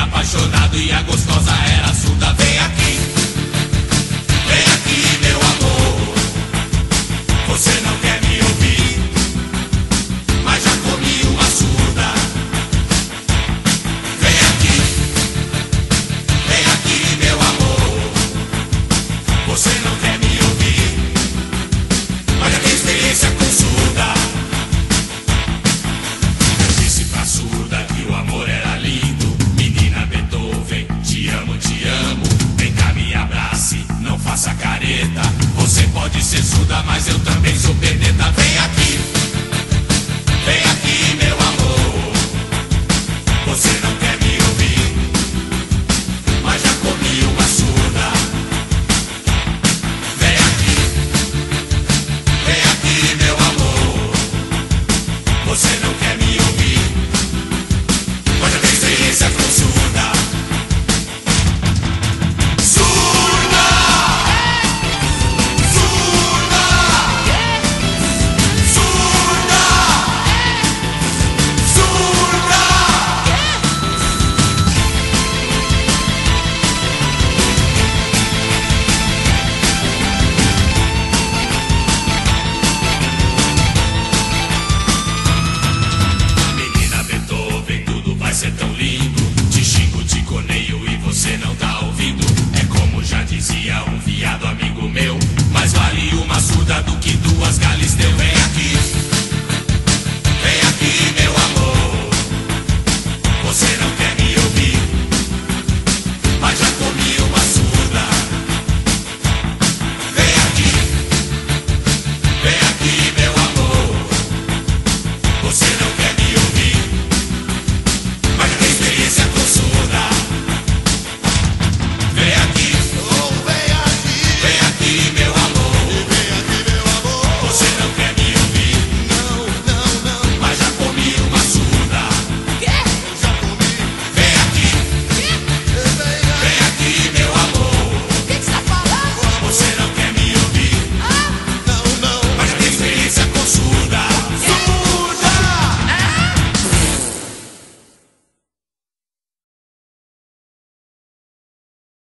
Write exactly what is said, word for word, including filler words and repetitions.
apaixonado e a gostosa era surda. Vem aqui, vem aqui, meu amor. Você não quer me ouvir, mas já comi uma surda. Vem aqui, vem aqui, meu amor. Você não quer me ouvir, mas já tem experiência com surda. Eu disse pra surda que o amor era lindo. Menina Beethoven, te amo, te amo. Vem cá, me abrace, não faça careta. Você pode ser surda, mas eu também sou peneta.